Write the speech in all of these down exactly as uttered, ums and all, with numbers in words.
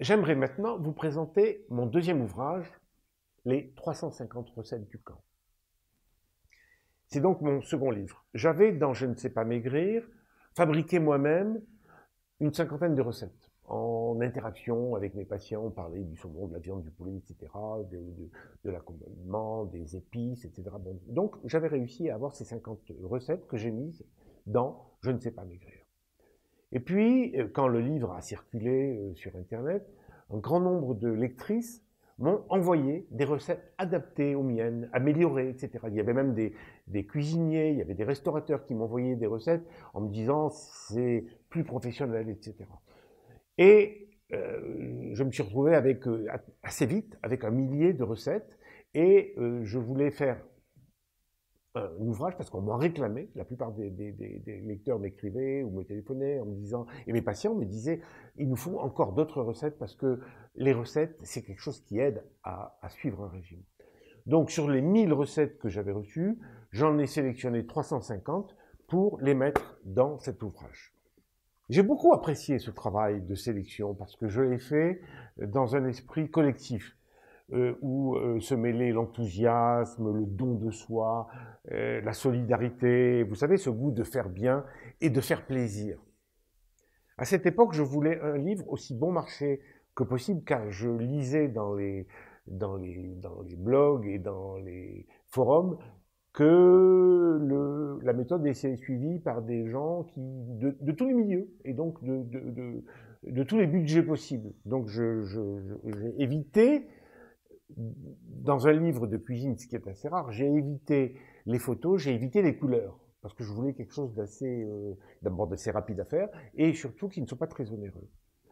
J'aimerais maintenant vous présenter mon deuxième ouvrage, les trois cent cinquante recettes du camp. C'est donc mon second livre. J'avais, dans Je ne sais pas maigrir, fabriqué moi-même une cinquantaine de recettes. En interaction avec mes patients, on parlait du saumon, de la viande, du poulet, et cetera, de, de, de l'accompagnement, des épices, et cetera. Bon, donc, j'avais réussi à avoir ces cinquante recettes que j'ai mises dans Je ne sais pas maigrir. Et puis, quand le livre a circulé sur Internet, un grand nombre de lectrices m'ont envoyé des recettes adaptées aux miennes, améliorées, et cetera. Il y avait même des, des cuisiniers, il y avait des restaurateurs qui m'envoyaient des recettes en me disant c'est plus professionnel, et cetera. Et euh, je me suis retrouvé avec, euh, assez vite avec un millier de recettes et euh, je voulais faire un ouvrage parce qu'on m'en réclamait. La plupart des, des, des, des lecteurs m'écrivaient ou me téléphonaient en me disant, et mes patients me disaient, il nous faut encore d'autres recettes parce que les recettes, c'est quelque chose qui aide à, à suivre un régime. Donc sur les mille recettes que j'avais reçues, j'en ai sélectionné trois cent cinquante pour les mettre dans cet ouvrage. J'ai beaucoup apprécié ce travail de sélection parce que je l'ai fait dans un esprit collectif. Euh, où euh, se mêlait l'enthousiasme, le don de soi, euh, la solidarité, vous savez, ce goût de faire bien et de faire plaisir. À cette époque, je voulais un livre aussi bon marché que possible, car je lisais dans les, dans les, dans les blogs et dans les forums que le, la méthode était suivie par des gens qui, de, de tous les milieux et donc de, de, de, de tous les budgets possibles. Donc je, je, j'ai évité, dans un livre de cuisine, ce qui est assez rare, j'ai évité les photos, j'ai évité les couleurs, parce que je voulais quelque chose d'assez, euh, d'abord d'assez rapide à faire, et surtout qui ne soit pas très onéreux.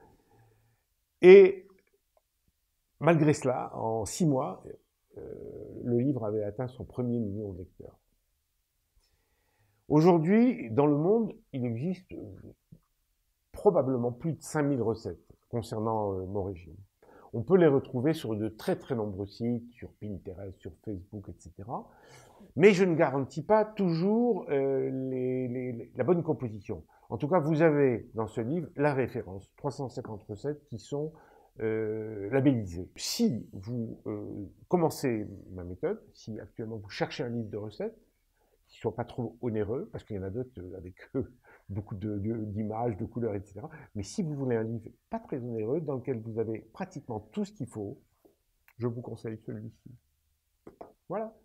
Et malgré cela, en six mois, euh, le livre avait atteint son premier million de lecteurs. Aujourd'hui, dans le monde, il existe probablement plus de cinq mille recettes concernant euh, mon régime. On peut les retrouver sur de très très nombreux sites, sur Pinterest, sur Facebook, et cetera. Mais je ne garantis pas toujours euh, les, les, la bonne composition. En tout cas, vous avez dans ce livre la référence, trois cent cinquante recettes qui sont euh, labellisées. Si vous euh, commencez ma méthode, si actuellement vous cherchez un livre de recettes, qui ne soit pas trop onéreux, parce qu'il y en a d'autres avec euh, beaucoup d'images, de, de couleurs, et cetera. Mais si vous voulez un livre pas très onéreux, dans lequel vous avez pratiquement tout ce qu'il faut, je vous conseille celui-ci. Voilà.